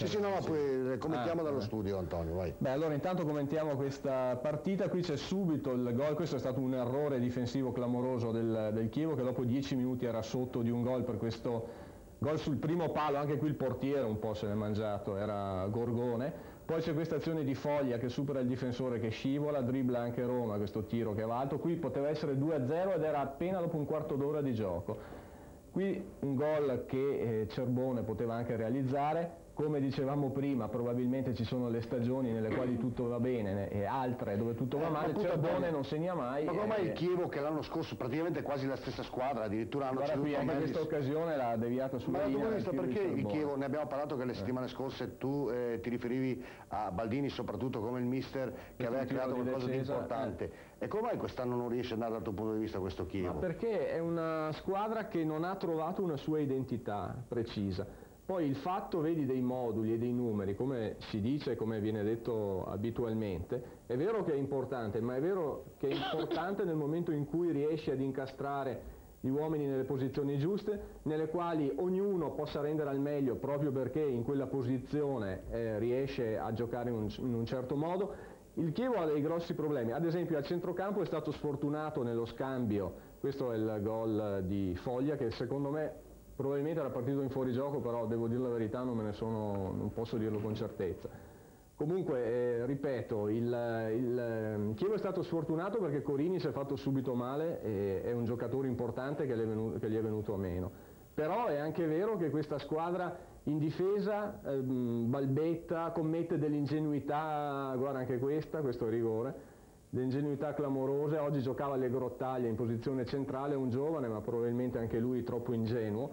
Sì, no, poi commentiamo dallo studio, Antonio, vai. Beh, allora intanto commentiamo questa partita. Qui c'è subito il gol. Questo è stato un errore difensivo clamoroso del Chievo, che dopo 10 minuti era sotto di un gol per questo gol sul primo palo. Anche qui il portiere un po' se l'è mangiato, era Gorgone. Poi c'è questa azione di Foglia che supera il difensore, che scivola, dribbla anche Roma, questo tiro che va alto. Qui poteva essere 2-0 ed era appena dopo un quarto d'ora di gioco. Qui un gol che Cerbone poteva anche realizzare. Come dicevamo prima, probabilmente ci sono le stagioni nelle quali tutto va bene e altre dove tutto va male. Cerbone non segna mai. Ma come mai il Chievo, che l'anno scorso praticamente quasi la stessa squadra, addirittura hanno ceduto qui anche questa occasione l'ha deviata sulla linea. Ma perché il Chievo, ne abbiamo parlato che le settimane scorse tu ti riferivi a Baldini soprattutto come il mister che aveva creato qualcosa di importante. E come mai quest'anno non riesce ad andare dal tuo punto di vista questo Chievo? Ma perché è una squadra che non ha trovato una sua identità precisa. Poi il fatto, vedi, dei moduli e dei numeri, come si dice e come viene detto abitualmente, è vero che è importante, ma è vero che è importante nel momento in cui riesci ad incastrare gli uomini nelle posizioni giuste, nelle quali ognuno possa rendere al meglio proprio perché in quella posizione riesce a giocare in un certo modo. Il Chievo ha dei grossi problemi, ad esempio al centrocampo è stato sfortunato nello scambio, questo è il gol di Foglia che secondo me probabilmente era partito in fuorigioco, però devo dire la verità, non posso dirlo con certezza. Comunque, ripeto, il Chievo è stato sfortunato perché Corini si è fatto subito male e è un giocatore importante che gli è venuto a meno. Però è anche vero che questa squadra in difesa balbetta, commette dell'ingenuità, guarda anche questo è rigore, dell'ingenuità clamorose. Oggi giocava alle Grottaglie in posizione centrale, un giovane ma probabilmente anche lui troppo ingenuo,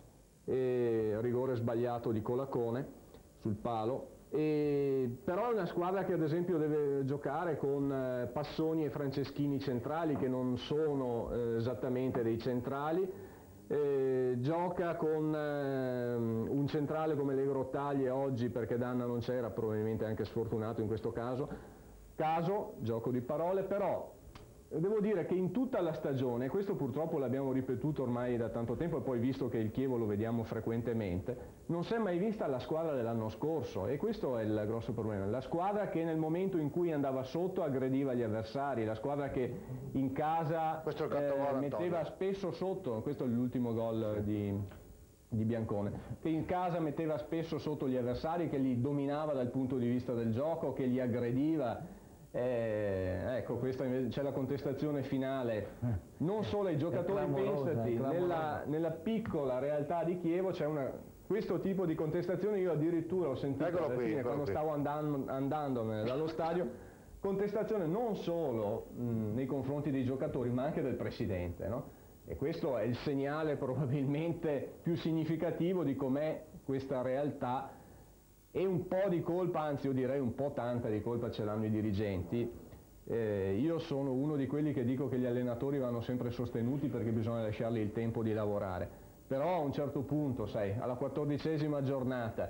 e rigore sbagliato di Colacone sul palo. Però è una squadra che ad esempio deve giocare con Passoni e Franceschini centrali che non sono esattamente dei centrali, gioca con un centrale come le Grottaglie oggi perché Danna non c'era, probabilmente anche sfortunato in questo caso, gioco di parole, però devo dire che in tutta la stagione, questo purtroppo l'abbiamo ripetuto ormai da tanto tempo e poi visto che il Chievo lo vediamo frequentemente, non si è mai vista la squadra dell'anno scorso e questo è il grosso problema, la squadra che nel momento in cui andava sotto aggrediva gli avversari, la squadra che in casa metteva spesso sotto, questo è l'ultimo gol di Biancone, che in casa metteva spesso sotto gli avversari, che li dominava dal punto di vista del gioco, che li aggrediva. Ecco, questa c'è la contestazione finale, non solo ai giocatori, pensati, nella piccola realtà di Chievo c'è questo tipo di contestazione. Io addirittura ho sentito alla fine, quando stavo andando dallo stadio, contestazione non solo nei confronti dei giocatori ma anche del presidente, no? E questo è il segnale probabilmente più significativo di com'è questa realtà. E un po' di colpa, anzi io direi un po' tanta di colpa ce l'hanno i dirigenti. Io sono uno di quelli che dico che gli allenatori vanno sempre sostenuti perché bisogna lasciargli il tempo di lavorare, però a un certo punto, sai, alla 14ª giornata,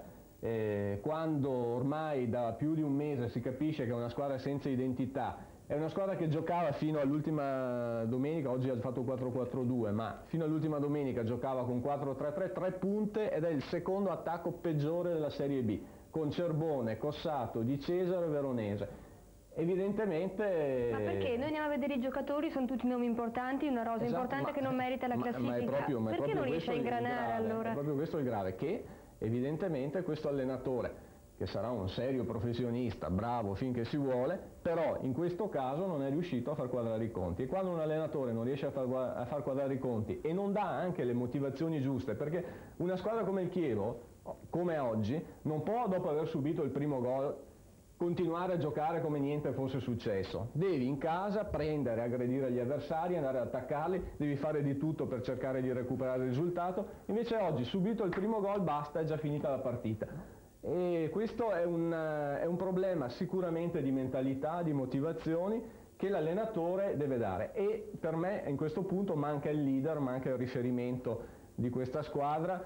quando ormai da più di un mese si capisce che è una squadra senza identità, è una squadra che giocava fino all'ultima domenica, oggi ha fatto 4-4-2, ma fino all'ultima domenica giocava con 4-3-3, 3 punte ed è il secondo attacco peggiore della Serie B, con Cerbone, Cossato, Di Cesare e Veronese. Evidentemente... Ma perché? Noi andiamo a vedere i giocatori, sono tutti nomi importanti, una rosa importante che non merita la classifica. Perché non riesce a ingranare allora? È proprio questo il grave, che evidentemente questo allenatore, che sarà un serio professionista, bravo finché si vuole, però in questo caso non è riuscito a far quadrare i conti. E quando un allenatore non riesce a far quadrare i conti e non dà anche le motivazioni giuste, perché una squadra come il Chievo, come oggi, non può dopo aver subito il primo gol continuare a giocare come niente fosse successo. Devi in casa prendere, aggredire gli avversari, andare ad attaccarli, devi fare di tutto per cercare di recuperare il risultato. Invece oggi, subito il primo gol, basta, è già finita la partita. E questo è un problema sicuramente di mentalità, di motivazioni che l'allenatore deve dare, e per me in questo punto manca il leader, manca il riferimento di questa squadra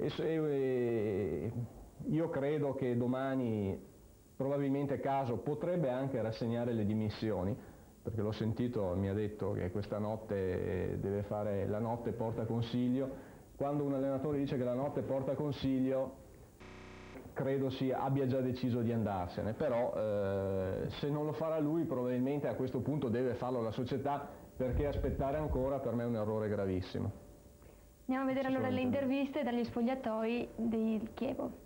e io credo che domani probabilmente Caso potrebbe anche rassegnare le dimissioni, perché l'ho sentito, mi ha detto che questa notte deve fare, la notte porta consiglio. Quando un allenatore dice che la notte porta consiglio credo abbia già deciso di andarsene, però se non lo farà lui probabilmente a questo punto deve farlo la società, perché aspettare ancora per me è un errore gravissimo. Andiamo a vedere allora le interviste dagli spogliatoi del Chievo.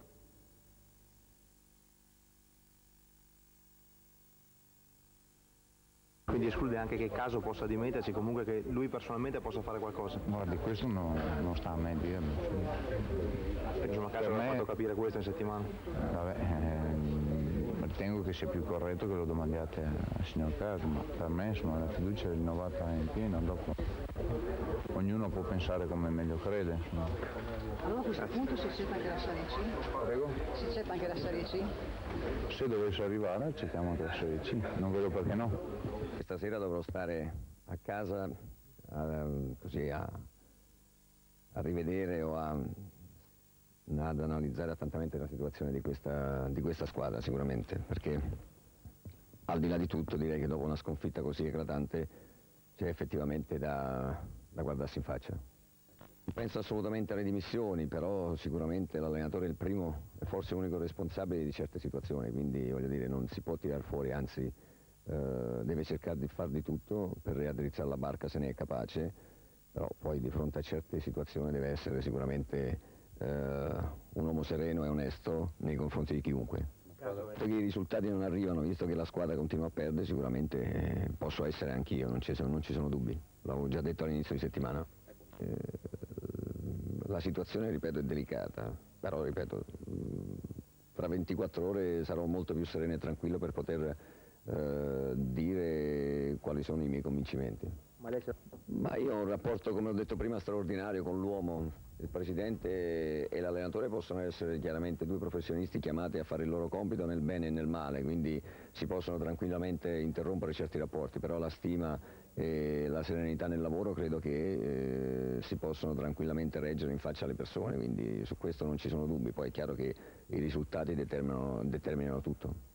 Quindi esclude anche che il caso possa dimettersi, comunque che lui personalmente possa fare qualcosa? Guardi, questo non sta a me dirlo. Insomma, caso l'ha fatto capire questo in settimana? Vabbè, ritengo che sia più corretto che lo domandiate al signor Caso, ma per me insomma, la fiducia è rinnovata in pieno, dopo ognuno può pensare come meglio crede. Insomma. Allora a questo punto si accetta anche la Serie C? Prego? Si accetta anche la Serie C? Se dovesse arrivare accettiamo anche la Serie C, non vedo perché no. Stasera dovrò stare a casa così a rivedere o ad analizzare attentamente la situazione di questa squadra sicuramente, perché al di là di tutto direi che dopo una sconfitta così eclatante c'è effettivamente da guardarsi in faccia. Penso assolutamente alle dimissioni, però sicuramente l'allenatore è il primo e forse unico responsabile di certe situazioni, quindi voglio dire non si può tirar fuori, anzi deve cercare di far di tutto per raddrizzare la barca se ne è capace, però poi di fronte a certe situazioni deve essere sicuramente un uomo sereno e onesto nei confronti di chiunque. Visto che i risultati non arrivano, visto che la squadra continua a perdere, sicuramente posso essere anch'io, non ci sono dubbi, l'avevo già detto all'inizio di settimana. La situazione, ripeto, è delicata, però ripeto, tra 24 ore sarò molto più sereno e tranquillo per poter dire quali sono i miei convincimenti. Ma io ho un rapporto, come ho detto prima, straordinario con l'uomo. Il presidente e l'allenatore possono essere chiaramente due professionisti chiamati a fare il loro compito nel bene e nel male, quindi si possono tranquillamente interrompere certi rapporti, però la stima e la serenità nel lavoro credo che si possono tranquillamente reggere in faccia alle persone, quindi su questo non ci sono dubbi. Poi è chiaro che i risultati determinano tutto.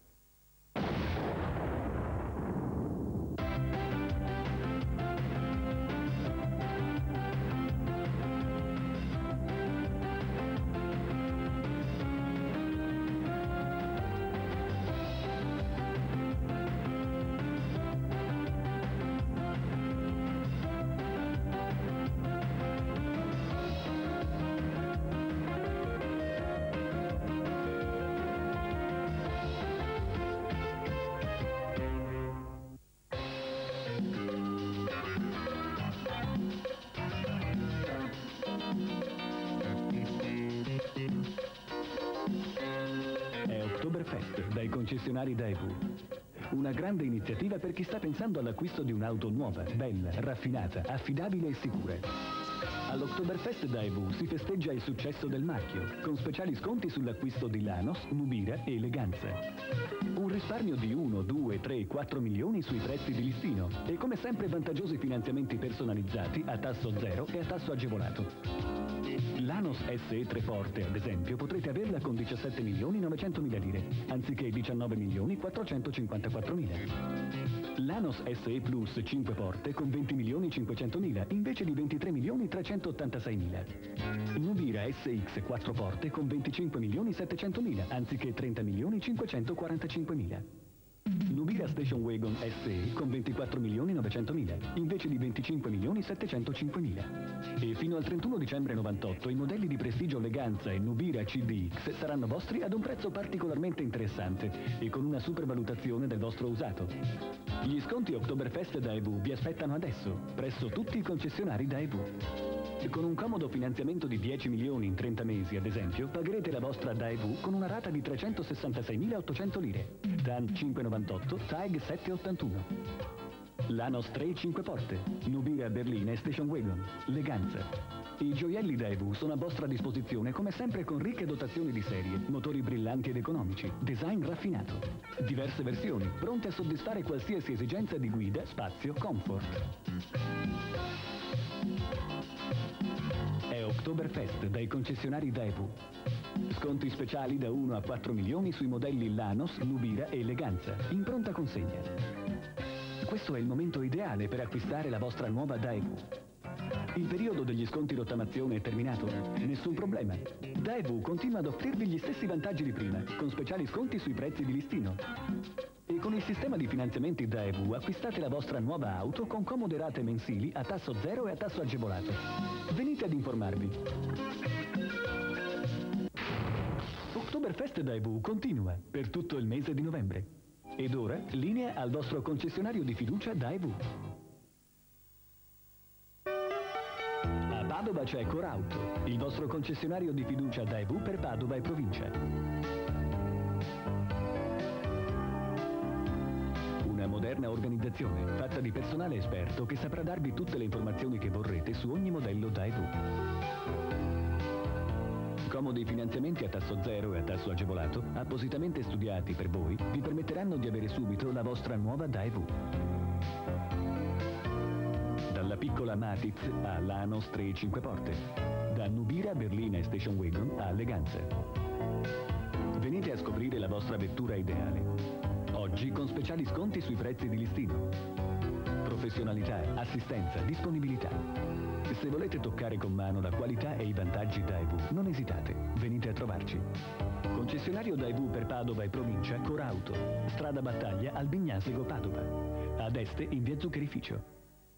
Dai concessionari Daewoo. Una grande iniziativa per chi sta pensando all'acquisto di un'auto nuova, bella, raffinata, affidabile e sicura. All'Oktoberfest Daewoo si festeggia il successo del marchio, con speciali sconti sull'acquisto di Lanos, Nubira e Eleganza. Un risparmio di 1, 2, 3, 4 milioni sui prezzi di listino e come sempre vantaggiosi finanziamenti personalizzati a tasso zero e a tasso agevolato. Lanos SE Treforte, ad esempio, potrete averla con 17 milioni 900 mila lire, anziché 19 milioni 454 mila. Lanos SE Plus 5 porte con 20 milioni 500 mila, invece di 23 milioni 386 mila. Nubira SX 4 porte con 25 milioni 700 mila, anziché 30 milioni 545 mila. Nubira Station Wagon SE con 24 milioni 900 mila, invece di 25 milioni 705 mila. E fino al 31 dicembre 98 i modelli di prestigio Eleganza e Nubira CDX saranno vostri ad un prezzo particolarmente interessante e con una supervalutazione del vostro usato. Gli sconti Oktoberfest Daewoo vi aspettano adesso, presso tutti i concessionari Daewoo. Con un comodo finanziamento di 10 milioni in 30 mesi, ad esempio, pagherete la vostra Daewoo con una rata di 366.800 lire. TAN 598, TAG 781. Lanos 3 5 porte, Nubira Berlina e Station Wagon, Leganza. I gioielli Daewoo sono a vostra disposizione come sempre con ricche dotazioni di serie, motori brillanti ed economici, design raffinato. Diverse versioni, pronte a soddisfare qualsiasi esigenza di guida, spazio, comfort. È Oktoberfest dai concessionari Daewoo. Sconti speciali da 1 a 4 milioni sui modelli Lanos, Nubira e Eleganza, in pronta consegna. Questo è il momento ideale per acquistare la vostra nuova Daewoo. Il periodo degli sconti rottamazione è terminato? Nessun problema. Daewoo continua ad offrirvi gli stessi vantaggi di prima, con speciali sconti sui prezzi di listino. E con il sistema di finanziamenti Daewoo acquistate la vostra nuova auto con comode rate mensili a tasso zero e a tasso agevolato. Venite ad informarvi. Oktoberfest Daewoo continua per tutto il mese di novembre. Ed ora, linea al vostro concessionario di fiducia Daewoo. A Padova c'è Corauto, il vostro concessionario di fiducia Daewoo per Padova e provincia. Una moderna organizzazione fatta di personale esperto che saprà darvi tutte le informazioni che vorrete su ogni modello Daewoo. Comodi finanziamenti a tasso zero e a tasso agevolato, appositamente studiati per voi, vi permetteranno di avere subito la vostra nuova Daewoo. Dalla piccola Matiz a Lanos 3,5 porte. Da Nubira, Berlina e Station Wagon a Eleganza. Venite a scoprire la vostra vettura ideale. Oggi con speciali sconti sui prezzi di listino. Professionalità, assistenza, disponibilità. Se volete toccare con mano la qualità e i vantaggi Daewoo, non esitate, venite a trovarci. Concessionario Daewoo per Padova e provincia, Corauto. Strada Battaglia, Albignasego, Padova. Ad est in via Zuccherificio.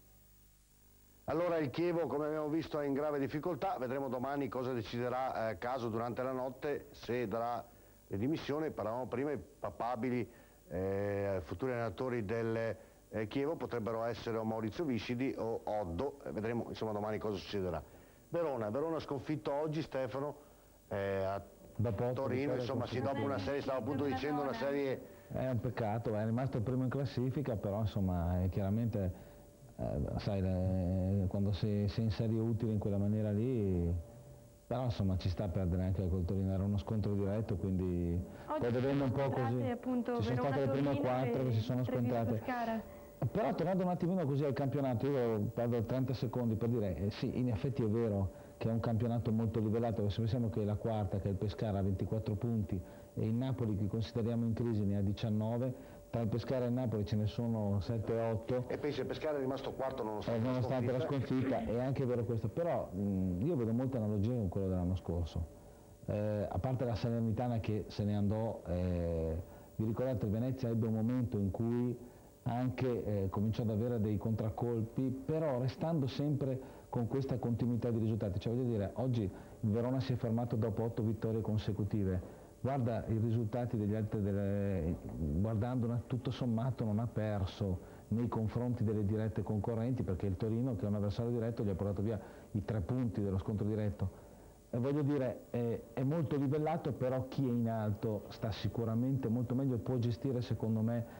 Allora il Chievo, come abbiamo visto, è in grave difficoltà, vedremo domani cosa deciderà Caso durante la notte, se darà le dimissioni. Parlavamo prima, i papabili futuri allenatori del Chievo potrebbero essere o Maurizio Viscidi o Oddo, vedremo insomma domani cosa succederà. Verona sconfitto oggi, Stefano, a Torino, insomma sì, dopo una serie, stavo appunto dicendo, una serie... È un peccato, è rimasto primo in classifica, però insomma chiaramente... sai, quando sei in serie utile in quella maniera lì, però insomma ci sta a perdere anche col Torino, era uno scontro diretto, quindi poi vedendo un po' così, appunto, ci sono state le prime 4 che si sono scontrate. Però tornando un attimino così al campionato, io parlo 30 secondi per dire, sì, in effetti è vero che è un campionato molto livellato, perché se pensiamo che la quarta, che è il Pescara, ha 24 punti, e il Napoli, che consideriamo in crisi, ne ha 19, tra il Pescara e il Napoli ce ne sono 7-8. E pensi il Pescara è rimasto quarto nonostante la sconfitta, è anche vero questo, però io vedo molte analogie con quello dell'anno scorso. A parte la Salernitana che se ne andò, vi ricordate, il Venezia ebbe un momento in cui anche cominciò ad avere dei contraccolpi, però restando sempre con questa continuità di risultati. Cioè, voglio dire, oggi il Verona si è fermato dopo 8 vittorie consecutive. Guarda i risultati degli altri, guardando tutto sommato non ha perso nei confronti delle dirette concorrenti, perché il Torino, che è un avversario diretto, gli ha portato via i 3 punti dello scontro diretto. E voglio dire, è molto livellato, però chi è in alto sta sicuramente molto meglio e può gestire, secondo me,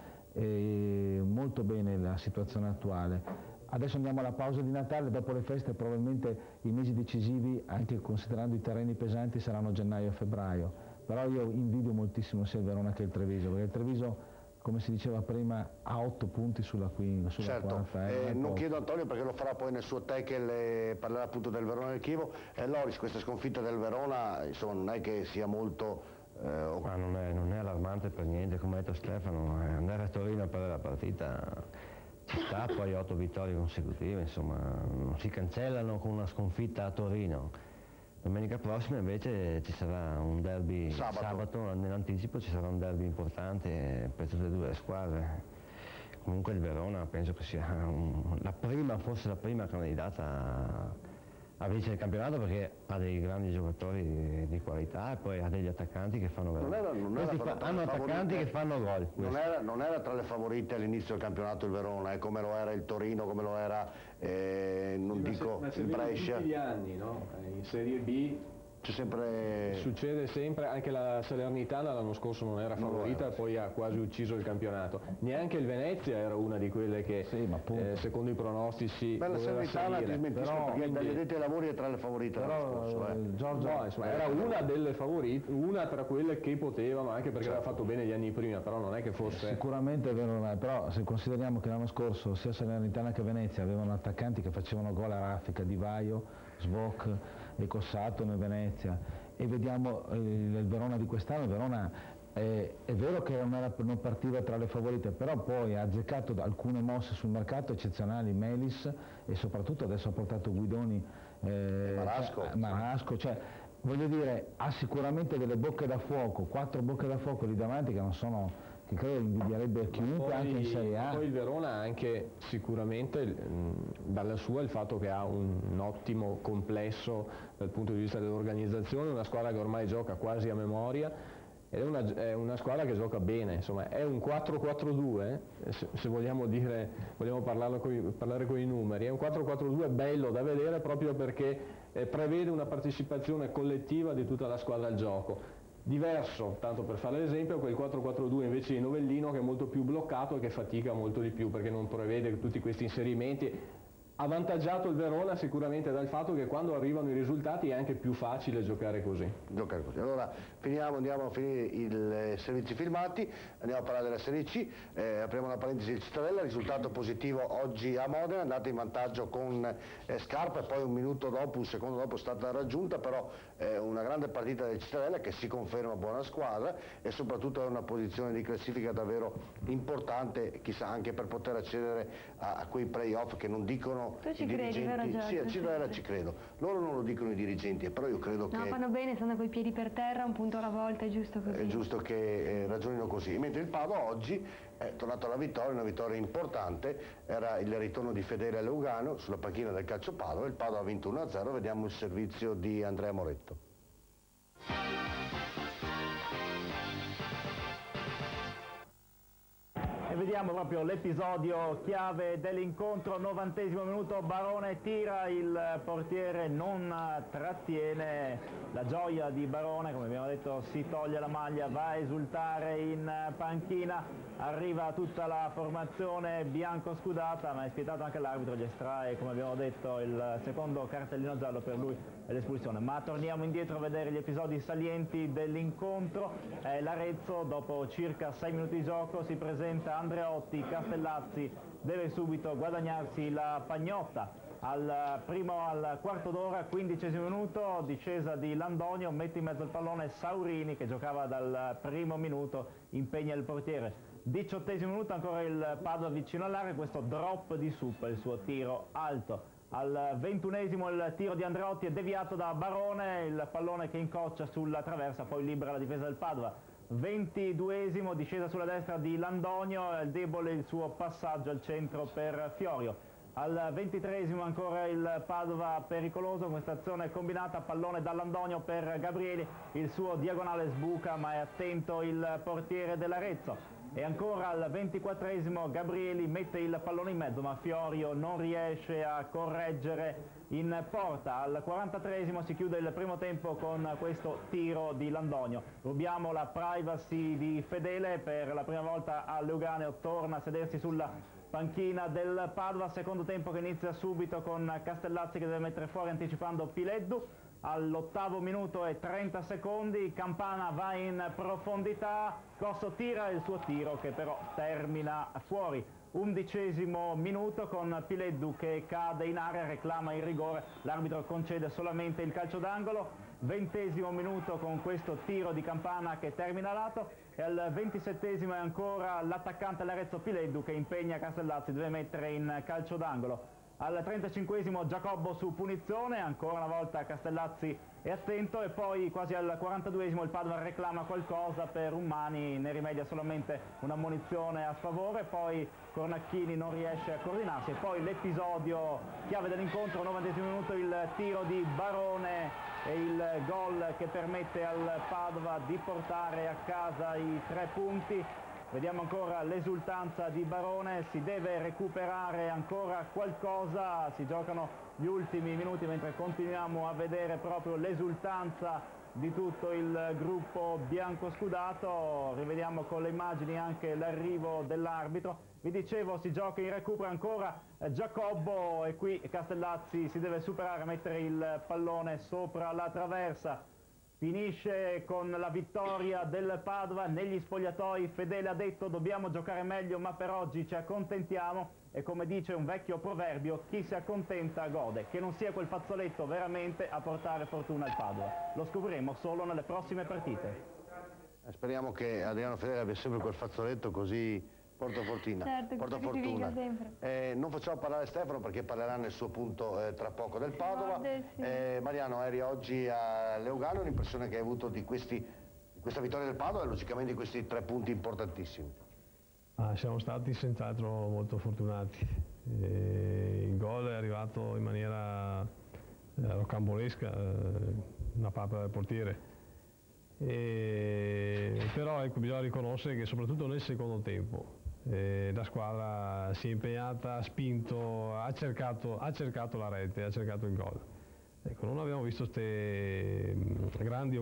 molto bene la situazione attuale. Adesso andiamo alla pausa di Natale, dopo le feste probabilmente i mesi decisivi, anche considerando i terreni pesanti, saranno gennaio e febbraio. Però io invidio moltissimo sia il Verona che il Treviso, perché il Treviso, come si diceva prima, ha 8 punti sulla certo. quarta. Non chiedo a Antonio perché lo farà poi nel suo tackle, parlerà appunto del Verona e del Chievo. Loris, questa sconfitta del Verona, insomma, non è che sia molto... Ma non è allarmante per niente, come ha detto Stefano, andare a Torino a perdere la partita ci sta, poi 8 vittorie consecutive, insomma, non si cancellano con una sconfitta a Torino. Domenica prossima invece ci sarà un derby, sabato nell'anticipo ci sarà un derby importante per tutte e due le squadre. Comunque il Verona penso che sia forse la prima candidata a vincere il campionato, perché ha dei grandi giocatori di qualità e poi ha degli attaccanti che fanno gol. Hanno attaccanti che fanno gol. Non era tra le favorite all'inizio del campionato il Verona, come lo era il Torino, come lo era il Brescia. Tutti gli anni, no? In Serie B c'è sempre... Succede sempre, anche la Salernitana l'anno scorso non era favorita, poi ha quasi ucciso il campionato. Neanche il Venezia era una di quelle che secondo i pronostici la Salernitana ti smentisco, perché dagli addetti ai lavori è tra le favorite l'anno scorso. Giorgio, no, insomma, era una delle favorite, una tra quelle che poteva, ma anche perché aveva fatto bene gli anni prima, però non è che fosse... Sicuramente è vero, però se consideriamo che l'anno scorso sia Salernitana che Venezia avevano attaccanti che facevano gol a raffica, Di Vaio, Svok e Cossato nel Venezia, e vediamo il Verona di quest'anno, il Verona È vero che non partiva tra le favorite, però poi ha azzeccato alcune mosse sul mercato eccezionali, Melis, e soprattutto adesso ha portato Guidoni, Marasco, cioè voglio dire, ha sicuramente delle bocche da fuoco, 4 bocche da fuoco lì davanti che credo invidierebbe a chiunque, anche in Serie A. Poi il Verona ha anche sicuramente dalla sua il fatto che ha un ottimo complesso dal punto di vista dell'organizzazione, una squadra che ormai gioca quasi a memoria, ed è una squadra che gioca bene, insomma è un 4-4-2, se vogliamo parlare con i numeri, è un 4-4-2 bello da vedere proprio perché prevede una partecipazione collettiva di tutta la squadra al gioco. Diverso, tanto per fare l'esempio, quel 4-4-2 invece di Novellino, che è molto più bloccato e che fatica molto di più perché non prevede tutti questi inserimenti. Avvantaggiato il Verona sicuramente dal fatto che quando arrivano i risultati è anche più facile giocare così. Allora andiamo a finire i servizi filmati, andiamo a parlare della Serie C, apriamo una parentesi del Cittadella, risultato positivo oggi a Modena, è andato in vantaggio con Scarpa e poi un secondo dopo è stata raggiunta, però una grande partita del Cittadella che si conferma buona squadra e soprattutto è una posizione di classifica davvero importante, chissà anche per poter accedere a quei playoff che non dicono tu ci credi, vero Giorgio? Sì, a Cittadella ci credo. Loro non lo dicono i dirigenti, però io credo che... No, fanno bene, stanno coi piedi per terra, un punto alla volta, è giusto così. È giusto che ragionino così. Mentre il Padova oggi è tornato alla vittoria, una vittoria importante, era il ritorno di Fedele a Lugano sulla panchina del calcio Padova, il Padova ha vinto 1-0, vediamo il servizio di Andrea Moretto. E vediamo proprio l'episodio chiave dell'incontro, 90° minuto, Barone tira, il portiere non trattiene, la gioia di Barone, come abbiamo detto, si toglie la maglia, va a esultare in panchina, arriva tutta la formazione bianco-scudata, ma è spietato anche l'arbitro, gli estrae, come abbiamo detto, il secondo cartellino giallo per lui e l'espulsione. Ma torniamo indietro a vedere gli episodi salienti dell'incontro. L'Arezzo, dopo circa 6 minuti di gioco, si presenta Andreotti, Castellazzi deve subito guadagnarsi la pagnotta. Al quarto d'ora, 15° minuto, discesa di Landonio, mette in mezzo il pallone Saurini che giocava dal primo minuto, impegna il portiere. 18° minuto, ancora il Padova vicino all'area, questo drop di Suppa, il suo tiro alto. Al 21° il tiro di Andreotti è deviato da Barone, il pallone che incoccia sulla traversa, poi libera la difesa del Padova. 22° discesa sulla destra di Landonio, è debole il suo passaggio al centro per Fiorio. Al 23° ancora il Padova pericoloso, questa azione combinata, pallone da Landonio per Gabrieli, il suo diagonale sbuca ma è attento il portiere dell'Arezzo. E ancora al 24° Gabrieli mette il pallone in mezzo ma Fiorio non riesce a correggere in porta. Al 43° si chiude il primo tempo con questo tiro di Landonio. Rubiamo la privacy di Fedele, per la prima volta a Leuganeo torna a sedersi sulla panchina del Padova, secondo tempo che inizia subito con Castellazzi che deve mettere fuori anticipando Pileddu. All'8° minuto e 30 secondi, Campana va in profondità, Cosso tira il suo tiro che però termina fuori. 11° minuto con Pileddu che cade in area, reclama il rigore, l'arbitro concede solamente il calcio d'angolo. 20° minuto con questo tiro di Campana che termina a lato e al 27° è ancora l'attaccante all'Arezzo Pileddu che impegna Castellazzi, deve mettere in calcio d'angolo. Al 35° Giacobbo su punizione, ancora una volta Castellazzi è attento e poi quasi al 42° il Padova reclama qualcosa per Ummani, ne rimedia solamente una ammonizione a sfavore, poi Cornacchini non riesce a coordinarsi e poi l'episodio chiave dell'incontro, 90° minuto, il tiro di Barone e il gol che permette al Padova di portare a casa i 3 punti. Vediamo ancora l'esultanza di Barone, si deve recuperare ancora qualcosa, si giocano gli ultimi minuti mentre continuiamo a vedere proprio l'esultanza di tutto il gruppo biancoscudato. Rivediamo con le immagini anche l'arrivo dell'arbitro. Vi dicevo, si gioca in recupero ancora Giacobbo e qui Castellazzi si deve superare, mettere il pallone sopra la traversa. Finisce con la vittoria del Padova. Negli spogliatoi Fedele ha detto dobbiamo giocare meglio ma per oggi ci accontentiamo e come dice un vecchio proverbio, chi si accontenta gode, che non sia quel fazzoletto veramente a portare fortuna al Padova. Lo scopriremo solo nelle prossime partite. Speriamo che Adriano Fedele abbia sempre quel fazzoletto così porta fortuna. Certo, porta così si fortuna. vinca sempre. Non facciamo parlare Stefano perché parlerà nel suo punto tra poco del Padova. Sì. Mariano, eri oggi a Leugano, l'impressione che hai avuto di questa vittoria del Padova e logicamente di questi 3 punti importantissimi? Siamo stati senz'altro molto fortunati. Il gol è arrivato in maniera rocambolesca, una pappa del portiere. Però ecco, bisogna riconoscere che soprattutto nel secondo tempo la squadra si è impegnata, ha spinto, ha cercato la rete, ha cercato il gol. Ecco, non abbiamo visto queste grandi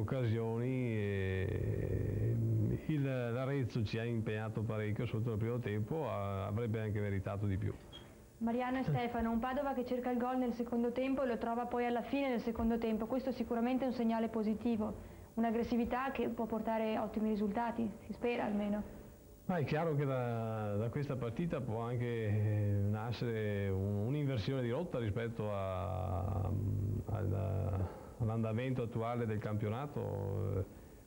occasioni, l'Arezzo ci ha impegnato parecchio sotto il primo tempo, avrebbe anche meritato di più. Mariano e Stefano, un Padova che cerca il gol nel secondo tempo e lo trova poi alla fine del secondo tempo, questo sicuramente è un segnale positivo. Un'aggressività che può portare ottimi risultati, si spera almeno. Ma è chiaro che da questa partita può anche nascere un'inversione di rotta rispetto all'andamento attuale del campionato.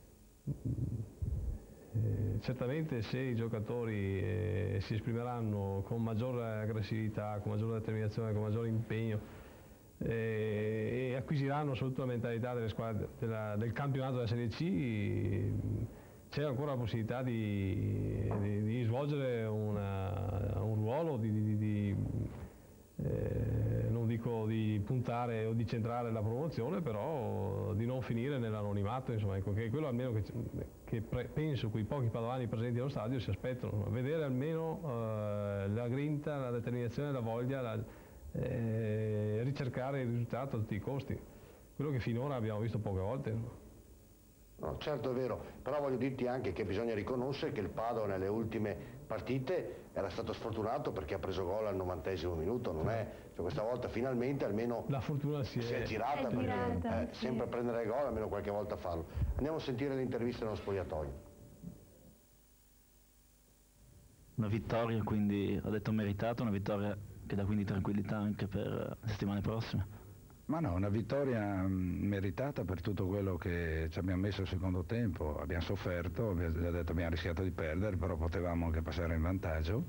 Certamente se i giocatori si esprimeranno con maggiore aggressività, con maggiore determinazione, con maggiore impegno, e acquisiranno soprattutto la mentalità delle squadre del campionato della Serie C, c'è ancora la possibilità di svolgere un ruolo, non dico di puntare o di centrare la promozione, però di non finire nell'anonimato, insomma, ecco, che è quello almeno che penso quei pochi padovani presenti allo stadio si aspettano, vedere almeno la grinta, la determinazione, la voglia, ricercare il risultato a tutti i costi, quello che finora abbiamo visto poche volte. No, certo è vero, però voglio dirti anche che bisogna riconoscere che il Padova nelle ultime partite era stato sfortunato perché ha preso gol al 90° minuto, non è, cioè questa volta finalmente almeno la fortuna si è girata, perché sì. sempre prendere gol, almeno qualche volta farlo. Andiamo a sentire l'intervista nello spogliatoio. Una vittoria, quindi ho detto meritata, una vittoria che dà quindi tranquillità anche per le settimane prossime. Ma no, una vittoria meritata per tutto quello che ci abbiamo messo al secondo tempo, abbiamo sofferto, abbiamo rischiato di perdere, però potevamo anche passare in vantaggio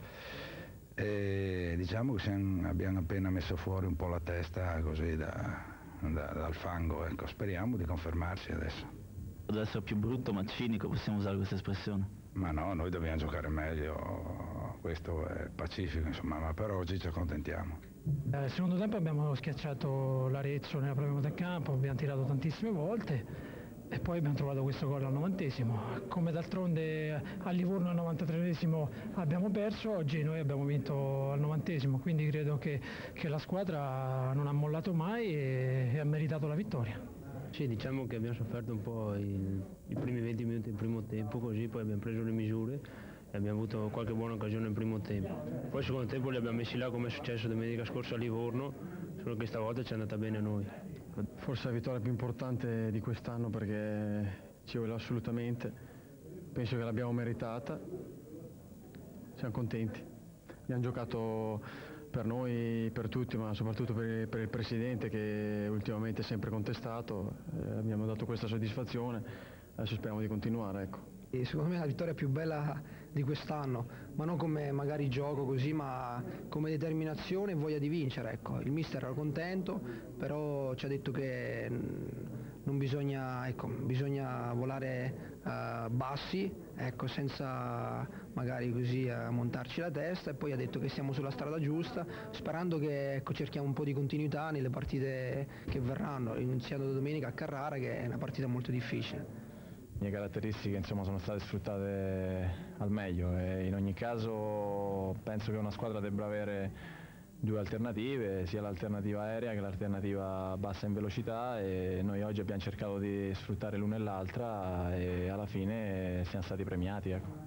e diciamo che abbiamo appena messo fuori un po' la testa così dal fango, ecco, speriamo di confermarci adesso. Deve essere più brutto ma cinico, possiamo usare questa espressione? Ma no, noi dobbiamo giocare meglio, questo è pacifico, insomma, ma per oggi ci accontentiamo. Nel secondo tempo abbiamo schiacciato l'Arezzo nella propria metà campo, abbiamo tirato tantissime volte e poi abbiamo trovato questo gol al 90°. Come d'altronde a Livorno al 93° abbiamo perso, oggi noi abbiamo vinto al 90°, quindi credo che la squadra non ha mollato mai e ha meritato la vittoria. Sì, diciamo che abbiamo sofferto un po' i primi 20 minuti del primo tempo, così poi abbiamo preso le misure e abbiamo avuto qualche buona occasione nel primo tempo. Poi il secondo tempo li abbiamo messi là come è successo domenica scorsa a Livorno, solo che stavolta ci è andata bene a noi. Forse la vittoria più importante di quest'anno perché ci vuole assolutamente, penso che l'abbiamo meritata, siamo contenti. Abbiamo giocato per noi, per tutti, ma soprattutto per il Presidente che ultimamente è sempre contestato, abbiamo dato questa soddisfazione, adesso speriamo di continuare. Ecco. Secondo me è la vittoria più bella di quest'anno, ma non come magari gioco così, ma come determinazione e voglia di vincere. Ecco. Il mister era contento, però ci ha detto che non bisogna, ecco, bisogna volare bassi, ecco, senza magari così montarci la testa, e poi ha detto che siamo sulla strada giusta, sperando che, ecco, cerchiamo un po' di continuità nelle partite che verranno, iniziando da domenica a Carrara, che è una partita molto difficile. Le mie caratteristiche, insomma, sono state sfruttate al meglio e in ogni caso penso che una squadra debba avere due alternative, sia l'alternativa aerea che l'alternativa bassa in velocità, e noi oggi abbiamo cercato di sfruttare l'una e l'altra e alla fine siamo stati premiati. Ecco.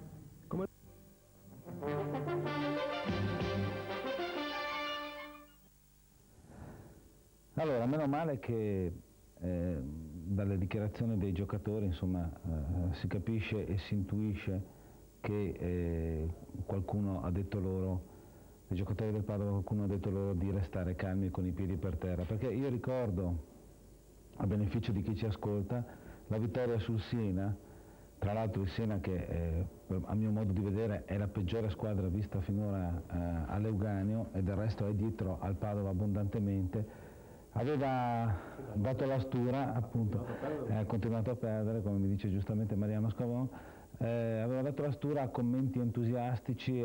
Allora, meno male che dalle dichiarazioni dei giocatori, insomma, si capisce e si intuisce che qualcuno ha detto loro, i giocatori del Padova, qualcuno ha detto loro di restare calmi con i piedi per terra, perché io ricordo, a beneficio di chi ci ascolta, la vittoria sul Siena tra l'altro il Siena che a mio modo di vedere è la peggiore squadra vista finora all'Euganeo e del resto è dietro al Padova abbondantemente, aveva dato la stura, appunto, ha continuato a perdere, come mi dice giustamente Mariano Scavone, aveva dato la stura a commenti entusiastici,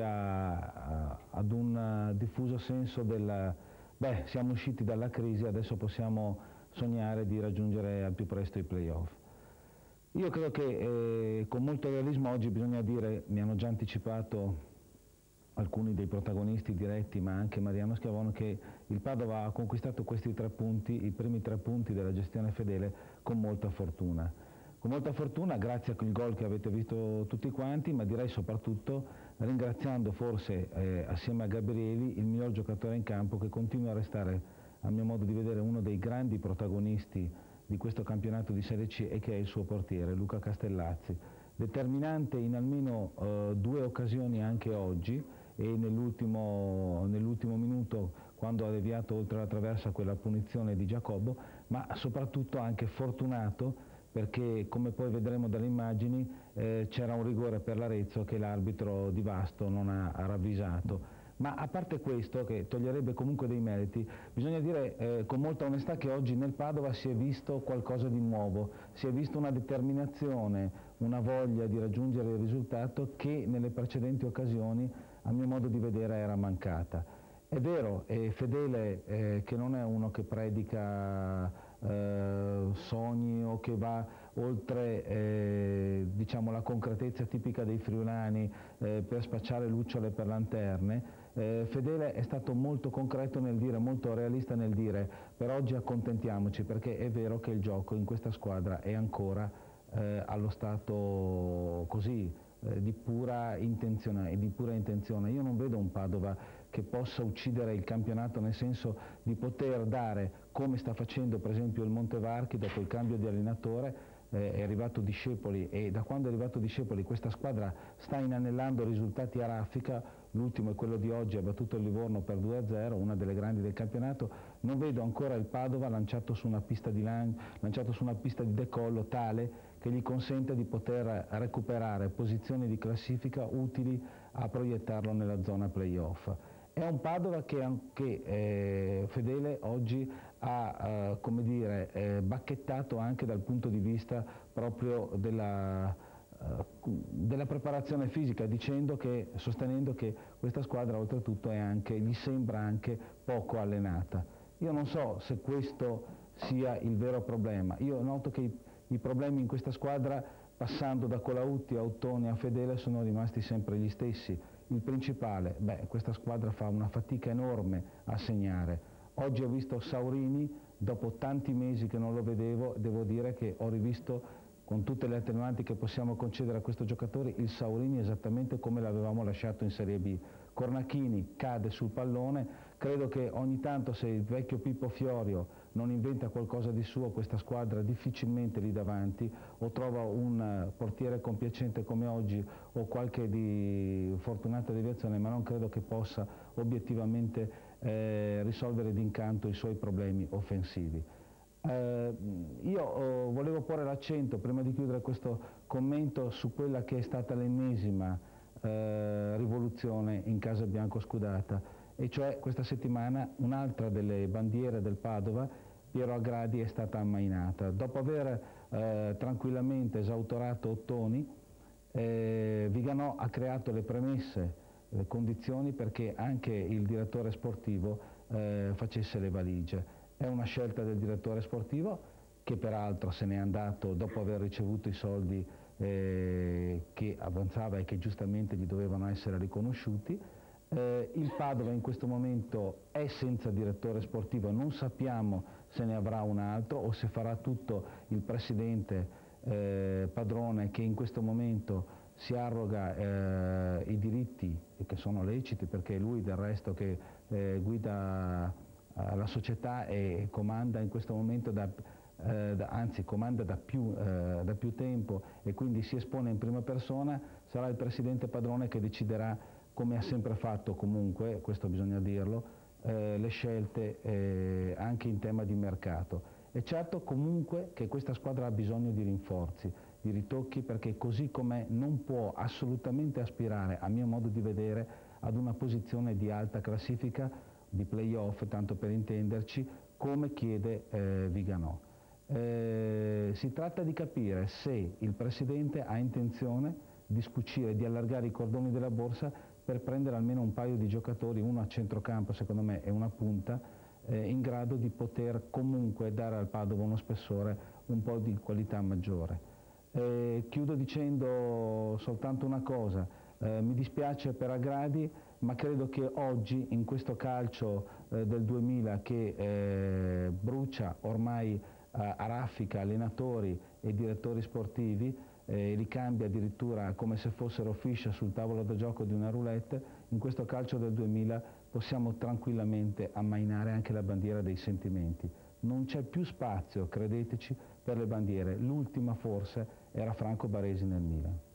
ad un diffuso senso del beh, siamo usciti dalla crisi, adesso possiamo sognare di raggiungere al più presto i play-off. Io credo che con molto realismo oggi bisogna dire, mi hanno già anticipato alcuni dei protagonisti diretti, ma anche Mariano Schiavone, che il Padova ha conquistato questi 3 punti, i primi 3 punti della gestione fedele, con molta fortuna. Con molta fortuna grazie al gol che avete visto tutti quanti, ma direi soprattutto ringraziando forse assieme a Gabrieli il miglior giocatore in campo, che continua a restare, a mio modo di vedere, uno dei grandi protagonisti di questo campionato di Serie C, e che è il suo portiere, Luca Castellazzi, determinante in almeno 2 occasioni anche oggi, e nell'ultimo minuto quando ha deviato oltre la traversa quella punizione di Giacobbo, ma soprattutto anche fortunato perché, come poi vedremo dalle immagini, c'era un rigore per l'Arezzo che l'arbitro di Vasto non ha ravvisato. Ma a parte questo, che toglierebbe comunque dei meriti, bisogna dire con molta onestà che oggi nel Padova si è visto qualcosa di nuovo, si è visto una determinazione, una voglia di raggiungere il risultato che nelle precedenti occasioni, a mio modo di vedere, era mancata. È vero, è Fedele che non è uno che predica sogni o che va oltre diciamo, la concretezza tipica dei friulani per spacciare lucciole per lanterne. Fedele è stato molto concreto nel dire, molto realista nel dire, per oggi accontentiamoci, perché è vero che il gioco in questa squadra è ancora allo stato così di pura intenzione. Io non vedo un Padova che possa uccidere il campionato, nel senso di poter dare, come sta facendo per esempio il Montevarchi dopo il cambio di allenatore, è arrivato Discepoli, e da quando è arrivato Discepoli questa squadra sta inanellando risultati a raffica. L'ultimo è quello di oggi, ha battuto il Livorno per 2-0, una delle grandi del campionato. Non vedo ancora il Padova lanciato su una pista di decollo tale che gli consente di poter recuperare posizioni di classifica utili a proiettarlo nella zona playoff. È un Padova che Fedele oggi ha come dire, bacchettato anche dal punto di vista proprio della preparazione fisica, sostenendo che questa squadra oltretutto gli sembra anche poco allenata. Io non so se questo sia il vero problema. Io noto che i problemi in questa squadra, passando da Colautti a Ottoni a Fedele, sono rimasti sempre gli stessi. Il principale, questa squadra fa una fatica enorme a segnare. Oggi ho visto Saurini, dopo tanti mesi che non lo vedevo, devo dire che ho rivisto, con tutte le attenuanti che possiamo concedere a questo giocatore, il Saurini esattamente come l'avevamo lasciato in Serie B. Cornachini cade sul pallone, credo che ogni tanto, se il vecchio Pippo Fiorio non inventa qualcosa di suo, questa squadra difficilmente lì davanti o trova un portiere compiacente come oggi o qualche fortunata deviazione, ma non credo che possa obiettivamente risolvere d'incanto i suoi problemi offensivi. Io volevo porre l'accento, prima di chiudere questo commento, su quella che è stata l'ennesima rivoluzione in casa bianco-scudata, e cioè questa settimana un'altra delle bandiere del Padova, Piero Agradi, è stata ammainata. Dopo aver tranquillamente esautorato Ottoni, Viganò ha creato le premesse, le condizioni perché anche il direttore sportivo facesse le valigie. È una scelta del direttore sportivo, che peraltro se n'è andato dopo aver ricevuto i soldi che avanzava e che giustamente gli dovevano essere riconosciuti. Il Padova in questo momento è senza direttore sportivo, non sappiamo se ne avrà un altro o se farà tutto il presidente Padrone, che in questo momento si arroga i diritti, che sono leciti perché è lui del resto che guida la società e comanda in questo momento anzi comanda da più tempo, e quindi si espone in prima persona. Sarà il presidente Padrone che deciderà, come ha sempre fatto comunque, questo bisogna dirlo, le scelte anche in tema di mercato. È certo comunque che questa squadra ha bisogno di rinforzi, di ritocchi, perché così com'è non può assolutamente aspirare, a mio modo di vedere, ad una posizione di alta classifica, di play-off, tanto per intenderci, come chiede Viganò. Si tratta di capire se il Presidente ha intenzione di scucire, di allargare i cordoni della borsa per prendere almeno un paio di giocatori, uno a centrocampo secondo me e una punta, in grado di poter comunque dare al Padova uno spessore, un po' di qualità maggiore. Chiudo dicendo soltanto una cosa, mi dispiace per Agradi, ma credo che oggi in questo calcio del 2000 che brucia ormai a raffica allenatori e direttori sportivi, li cambia addirittura come se fossero fiche sul tavolo da gioco di una roulette, in questo calcio del 2000 possiamo tranquillamente ammainare anche la bandiera dei sentimenti. Non c'è più spazio, credeteci, per le bandiere. L'ultima forse era Franco Baresi nel Milan.